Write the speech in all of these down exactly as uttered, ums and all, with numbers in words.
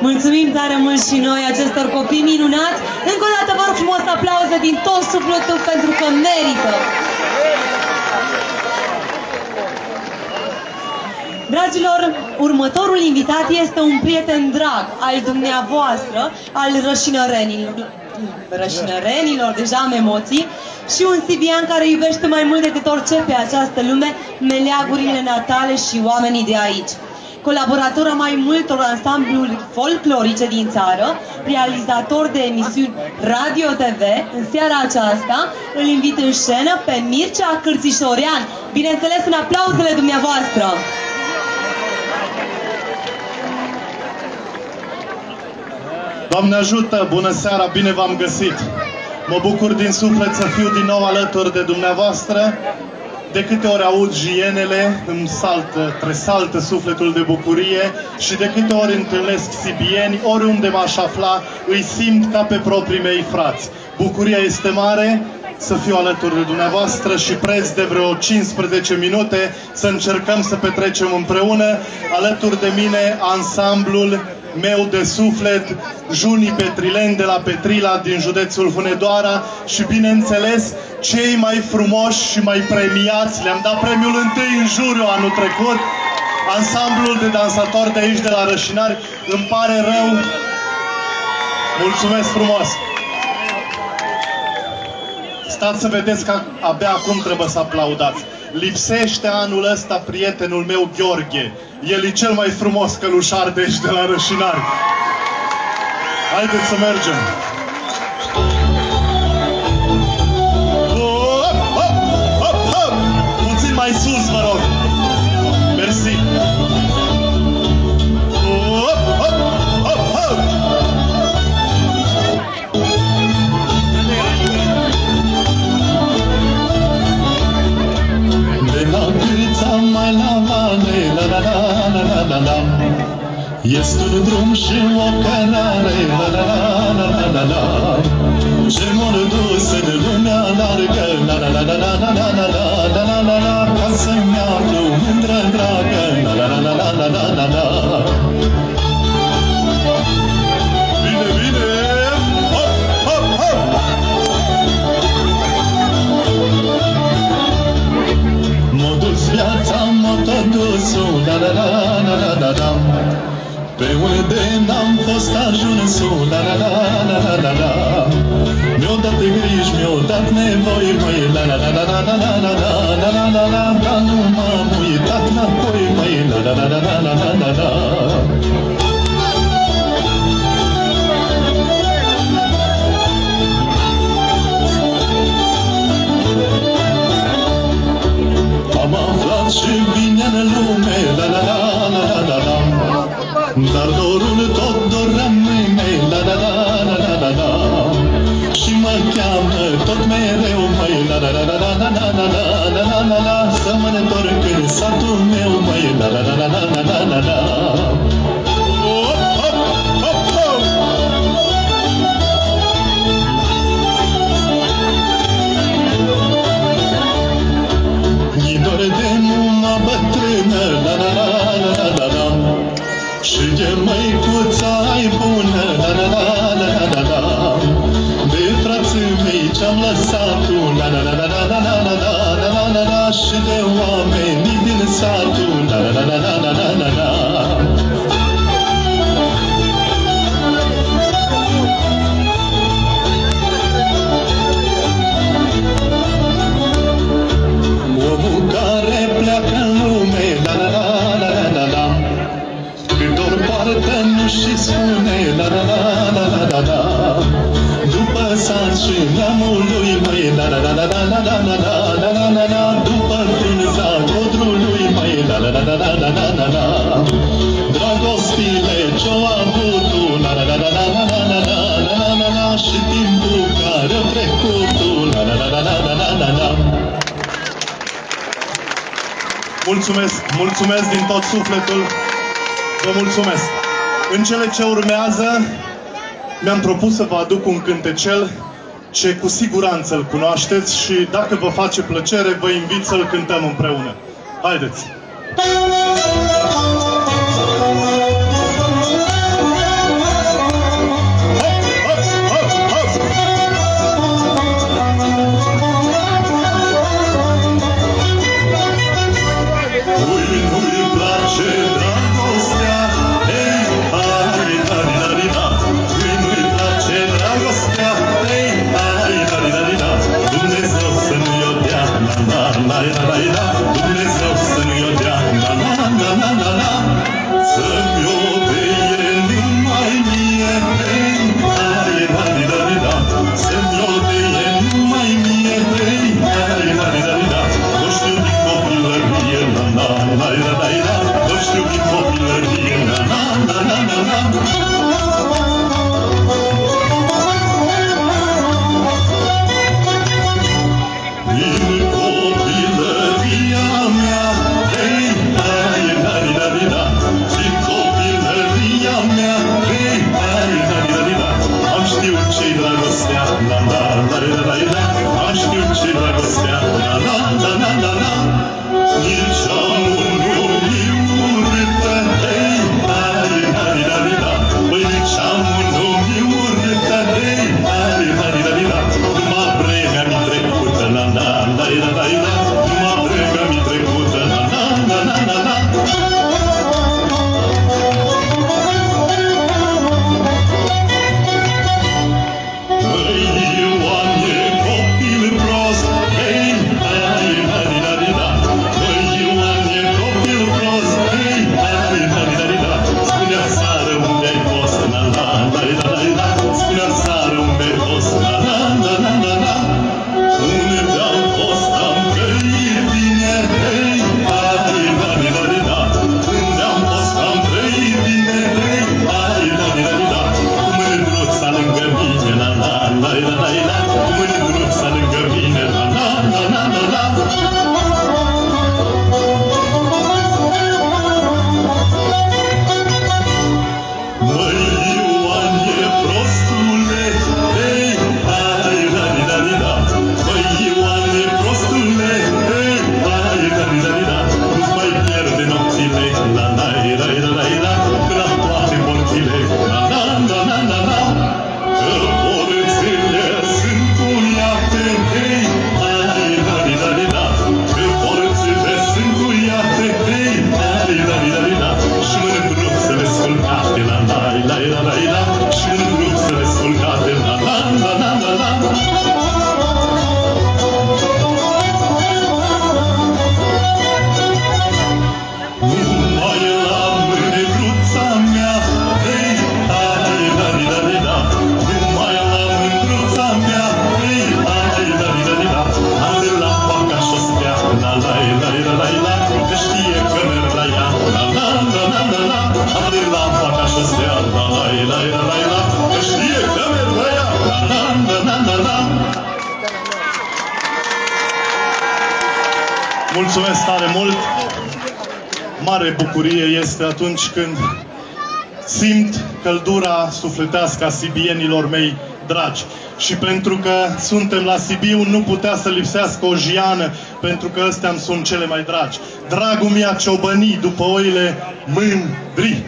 Mulțumim tare mult și noi acestor copii minunați. Încă o dată vă rog frumos aplauze din tot sufletul pentru că merită. Dragilor, următorul invitat este un prieten drag al dumneavoastră, al rășinărenilor. Rășinărenilor, deja am emoții, și un sibian care iubește mai mult decât orice pe această lume meleagurile natale și oamenii de aici. Colaborator a mai multor ansambluri folclorice din țară, realizator de emisiuni radio-T V, în seara aceasta îl invit în scenă pe Mircea Cârțișorean, bineînțeles în aplauzele dumneavoastră. Doamne ajută, bună seara, bine v-am găsit! Mă bucur din suflet să fiu din nou alături de dumneavoastră. De câte ori aud jienele, îmi saltă, tresaltă sufletul de bucurie și de câte ori întâlnesc sibieni, oriunde m-aș afla, îi simt ca pe proprii mei frați. Bucuria este mare să fiu alături de dumneavoastră și preț de vreo cincisprezece minute să încercăm să petrecem împreună. Alături de mine ansamblul meu de suflet, Junii Petrileni de la Petrila din județul Hunedoara și, bineînțeles, cei mai frumoși și mai premiați. Le-am dat premiul întâi în juriu anul trecut, ansamblul de dansatori de aici, de la Rășinari. Îmi pare rău. Mulțumesc frumos! Stați să vedeți că abia acum trebuie să aplaudați. Lipsește anul ăsta prietenul meu Gheorghe. El e cel mai frumos călușar de aici, de la Rășinari. Haideți să mergem! Hop, hop, hop, hop. Puțin mai sus, vă rog! Mersi! Hop, hop, hop, hop. De la Cârța mai la vale, la la la la la la la. Este un drum și o cărare, la la la la la la la. Ce m-or dus în lumea largă, la la la la la la la la la la la la. Ca să-mi aflu mândră dragă, la la la la la la la la. Bine, bine! Hop, hop, hop! M-a dus viața, m-a tot dus-o, la la la la la la la. Pe unde n-am fost ajunsul, la la la la la la la. Mi-o dat de griji, mi-o dat nevoi, măi, la la la la la la la la la la la la. Dar nu m-am uitat înapoi, măi, la la la la la la la la la. Am aflat și bine în lume, la la la la la la la. Dar dorul tot dor rămâne, la la la la la la la. Și mă cheamă tot mereu, măi, la la la la la la la la la la la la. Să mă întorc în satul meu, măi, la la la la la la la la la. Hop, hop, hop, hop! Ghidor de muma bătrână, la la la la la la la. Și de măicuța ai bună, la la la la la la la. De frații mei ce-am lăsat-o, la la la la la la la la la la la la. Și de oamenii din satul, la la la la la la la la la. Omul care pleacă în lume, la la la la la la la. Cât ori poartă nu-și spune, la la la la la la la. După sat și neamul lui, măi, la la la la la la la la la la la la. După frunza codrului, măi, la la la la la la la la la. Dragostile ce-o avut-o, la la la la la la la la la la la la. Și timpul care-o trecut-o, la la la la la la la la la. Mulțumesc, mulțumesc din tot sufletul. Vă mulțumesc. În cele ce urmează, mi-am propus să vă aduc un cântecel ce cu siguranță îl cunoașteți și dacă vă face plăcere, vă invit să-l cântăm împreună. Haideți! dragostea, la la la la la la, am știut ce dragostea, la la la la la la. Nici amul nu mi urâtă, hei, hai, hai, la la la. Băi, nici amul nu mi urâtă, hei, hai, hai, la la la. Numai vremea mi trecută, la la la la la la. Numai vremea mi trecută, la la la la la la. Mulțumesc tare mult! Mare bucurie este atunci când simt căldura sufletească a sibienilor mei dragi. Și pentru că suntem la Sibiu, nu putea să lipsească o jiană, pentru că ăstea sunt cele mai dragi. Dragul mi-a ciobănit după oile mândri.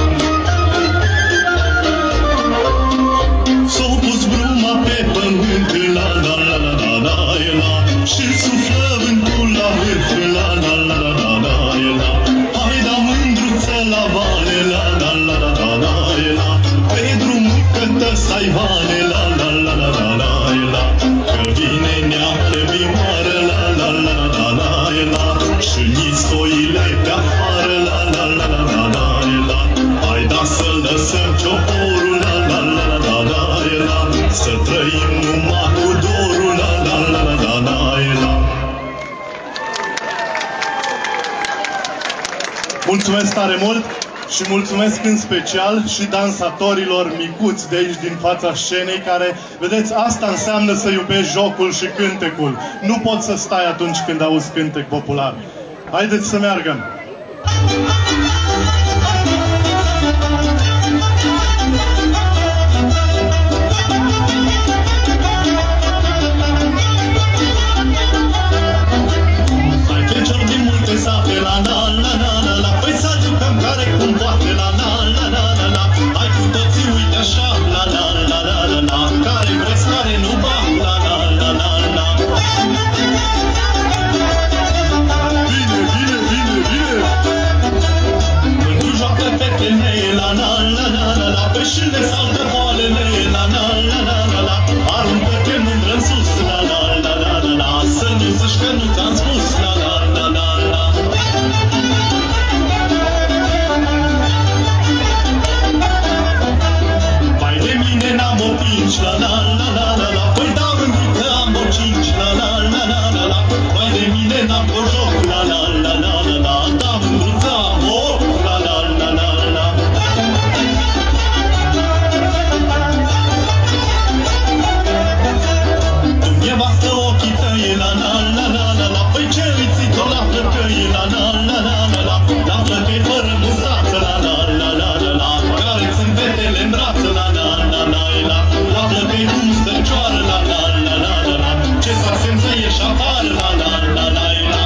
S-o pus bruma pe pământ, mulțumesc tare mult și mulțumesc în special și dansatorilor micuți de aici din fața scenei care, vedeți, asta înseamnă să iubești jocul și cântecul. Nu poți să stai atunci când auzi cântec popular. Haideți să meargă! Sate la la la la la la, păi să jucăm care cum poate la la la la la la. Hai cu toții uite așa la la la la la la, care vreți, care nu bag la la la la la. Bine, bine, bine, bine. Când joacă fetele la la la la la la, pe și le saltă boalele la la la la la la. Aruncă-te mândră în sus la la la la la la, să nu zici că nu ți-am spus la la la la la. N-am o pinci, la la la la la la, păi dau rândul că am o cinci, la la la la la la, mai de mine n-am o joc, la la la la la la, dau rândul că am o, la la la la la. Dumneavoastră ochii tăi, la la la la la la, păi ce îți-o la plăcăi, la la la la la la, la plăcăi fără mustață, la la la la la la, care-ți sunt fetele în brață, la la la la la, la plăcăi cum stăcioară, la la la la la la, ce s-a semn să ieși afară, la la la la la.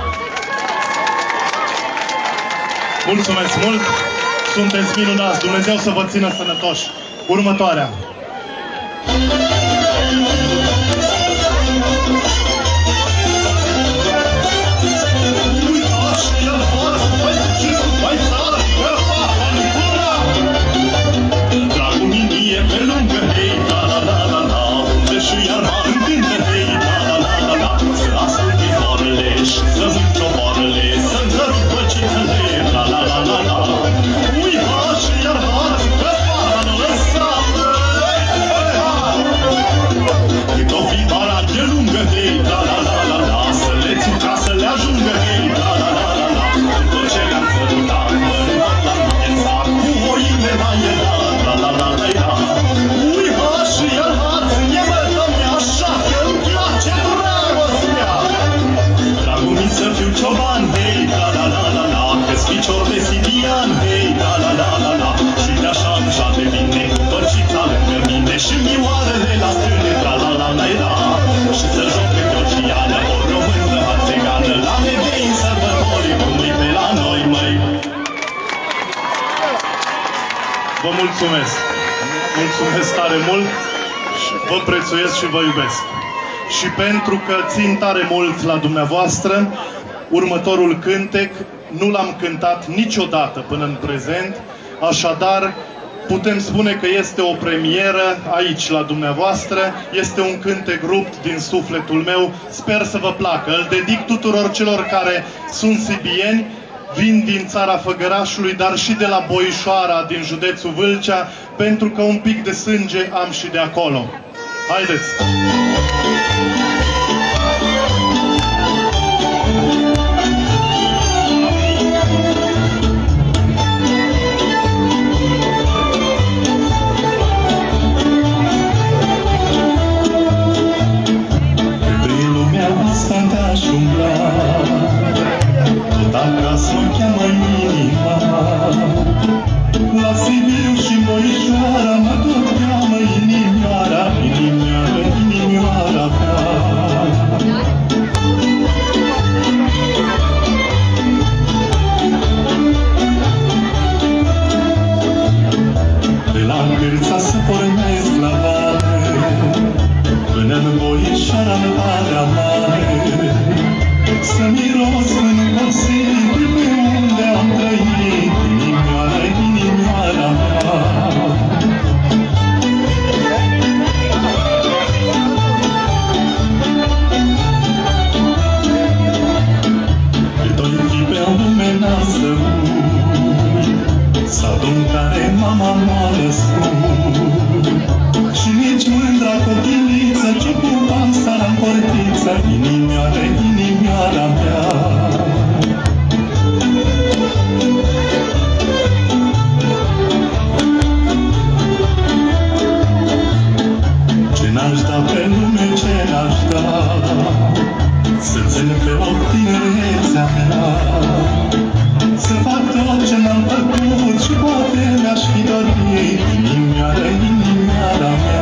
Mulțumesc mult! Sunteți minunați! Dumnezeu să vă țină sănătoși! Următoarea! Pe lângă, hei, la la la la la, unde și iarna încântă, hei, la la la la la, să ascult vizoarele și să mânt cioboarele, să-mi zărut băcițele, la la la la la. Ui, ha, și iar ha, că fara nu lăsa, hei, hei, ha. Cât o fi bara de lungă, hei, la la la la la, să le țin ca să le ajungă, hei, la la la la la, tot ce le-am sărutat, mă învăț la mine țar, cu oile la el, la la la la la. Ui, ha, și el, ha, ține mă, Doamne, așa, că îmi place dragostea. Dragul mi să fiu cioban, hei, la la la la la, că-s picior de sidian, hei, la la la la la, și de-așa așa de bine, cu părcița lângă mine, și mioarele la stâne, la la la la la, și să joc pe Georgiană, o română arțegană, la nevei în sărbători, cum e pe la noi, măi. Vă mulțumesc! Mulțumesc tare mult! Vă prețuiesc și vă iubesc! Și pentru că țin tare mult la dumneavoastră, următorul cântec nu l-am cântat niciodată până în prezent, așadar putem spune că este o premieră aici la dumneavoastră, este un cântec rupt din sufletul meu, sper să vă placă. Îl dedic tuturor celor care sunt sibieni, vin din țara Făgărașului, dar și de la Boișoara, din județul Vâlcea, pentru că un pic de sânge am și de acolo. Haideți! Prin lumea asta te-aș umbla, tot acasă mă cheamă inima. La Sibiu și Boișoara mă tot cheamă inimioara, inimioara, inimioara mea. De la Cârța să pornesc la vale, până-n Boișoara în Valea Mare, să miros în oțit pe unde am trăit, inimioara, inimioara mea. Cât-o-i fi pe lume n-am să uit, satul în care mama m-a născut, și nici mândra copiliță ce cu pansa în portiță, inimioare, inimioara mea. mi-aș da să țin pe loc tinerețea mea, să fac tot ce n-am făcut și poate mi-aș fi dorit inimioară, inimioara mea.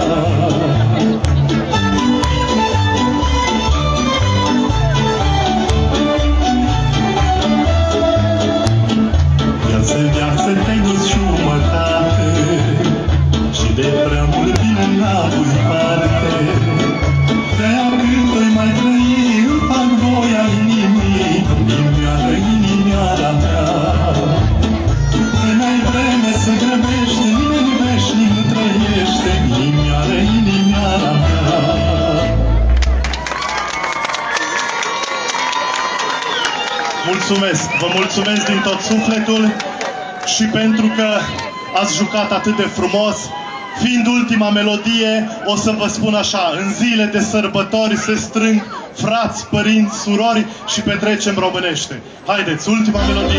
Viață, viață, te-ai dus jumătate și de prea mult bine n-am pus parte. De-aia când voi mai trăi, îmi fac voia inimii, inimioară, inimioara mea. De n-ai vreme să grăbește, nimeni veșnic nu trăiește, inimioară, inimioara mea. Mulțumesc, vă mulțumesc din tot sufletul și pentru că ați jucat atât de frumos. Fiind ultima melodie, o să vă spun așa, în zile de sărbători se strâng frați, părinți, surori și petrecem românește. Haideți, ultima melodie!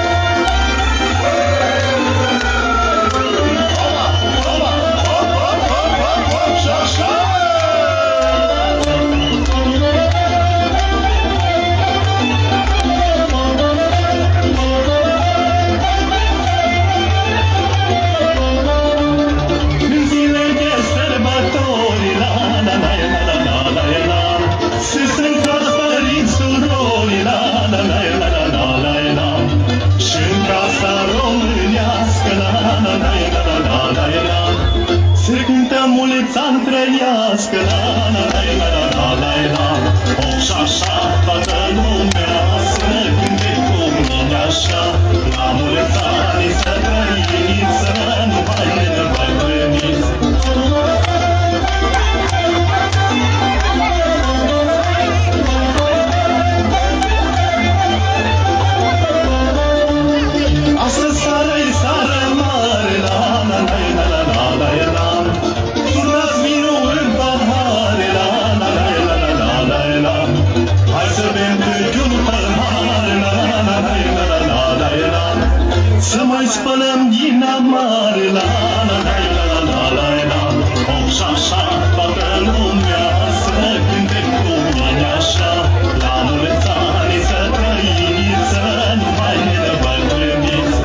Mulți-ani trăiască, la la la la la la la. Oh, și așa toată lumea să cânte cu mine așa. La mulți ani să trăiți, să nu mai ne îmbătrâniți. Astăzi sară-i sară mare, la la la la la la la la. Turnați vinul în pahare, la la la la la la la la. Hai să bem câte un pahar, la la la la la la la la. Să mai spălăm din amare, la la la la la la la. Oh, și așa toată lumea să cânte cu mine așa. La mulți ani să trăiți, să nu mai ne îmbătrâniți.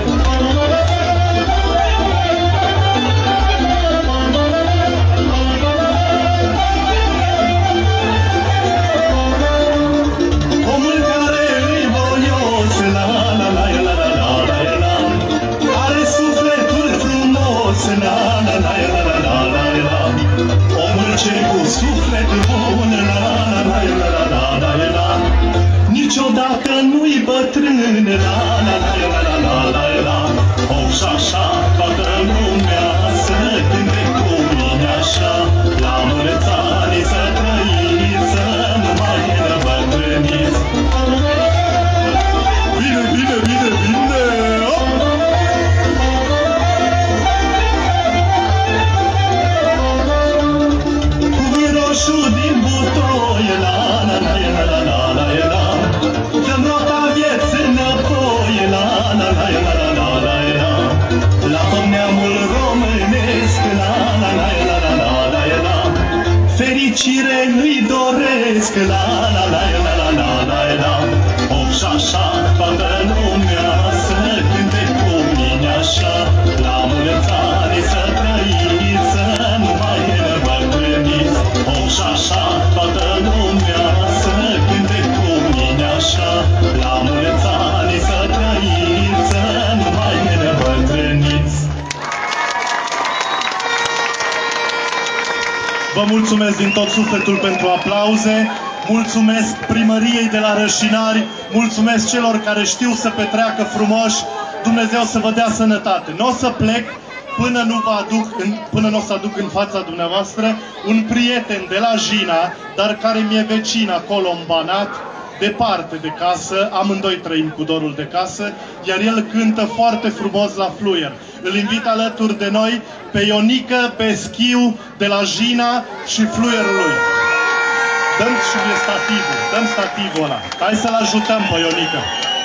Omul care îi voios, la la la la la la la la, are sufletul frumos, la la la la la la la la. Omul ce cu suflet bun, la la la la la la la la, niciodată nu-i bătrân, la la la la la la la la. Oh, și așa toată lumea să cânte cu mine așa. La mulți ani să trăiți, să nu mai ne îmbătrâniți. Bine, bine, bine, bine! Cu vin roșu din butoi, la la la la la la la la. Dăm roata vieții înapoi, la la la la la la la la. La tot neamul românesc, la la la la la la la la. Fericire îi doresc, la la la la la la la la. Oh, și așa toată lumea să cânte cu mine așa. La mulți ani să trăiți, să nu mai ne îmbătrâniți. Oh, și așa toată lumea să cânte cu mine așa. La mulți ani să trăiți, să nu mai ne îmbătrâniți. Vă mulțumesc din tot sufletul pentru aplauze, mulțumesc primăriei de la Rășinari, mulțumesc celor care știu să petreacă frumoși, Dumnezeu să vă dea sănătate. Nu o să plec până nu vă aduc în, până nu o să aduc în fața dumneavoastră un prieten de la Jina, dar care mi-e vecin acolo în Banat, departe de casă, amândoi trăim cu dorul de casă, iar el cântă foarte frumos la fluier. Îl invit alături de noi pe Ionică Peschiu de la Jina și fluierul lui. Dăm și mie stativul, dăm stativul ăla. Hai să-l ajutăm pe Ionică.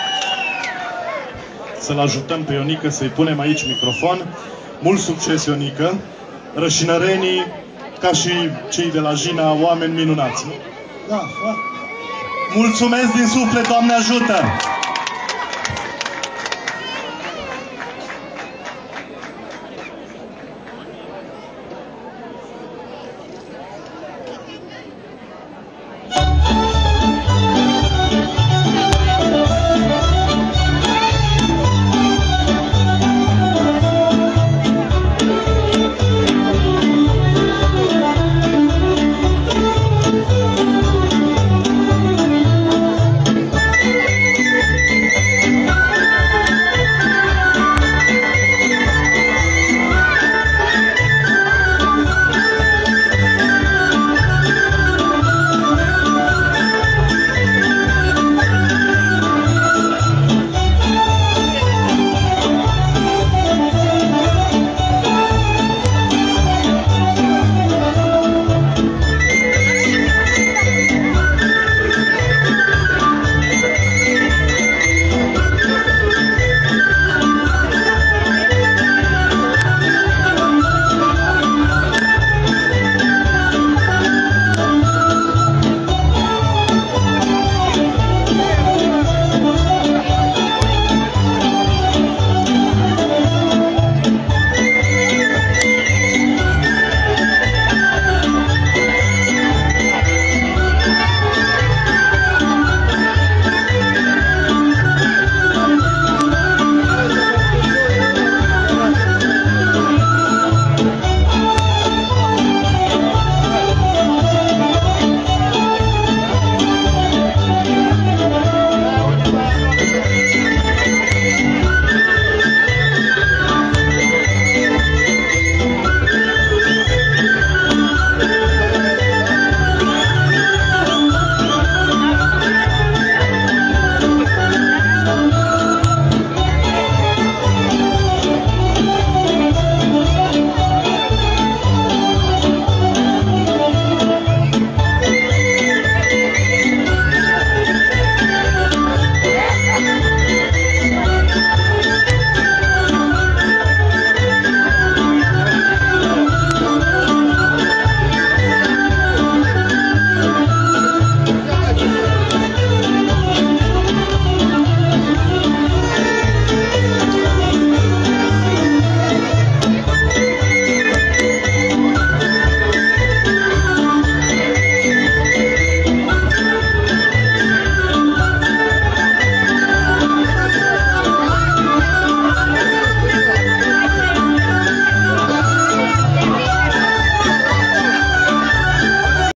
Să-l ajutăm pe Ionică, să-i punem aici microfon. Mult succes, Ionică! Rășinărenii ca și cei de la Jina, oameni minunați. Da, foarte. Mulțumesc din suflet, Doamne ajută!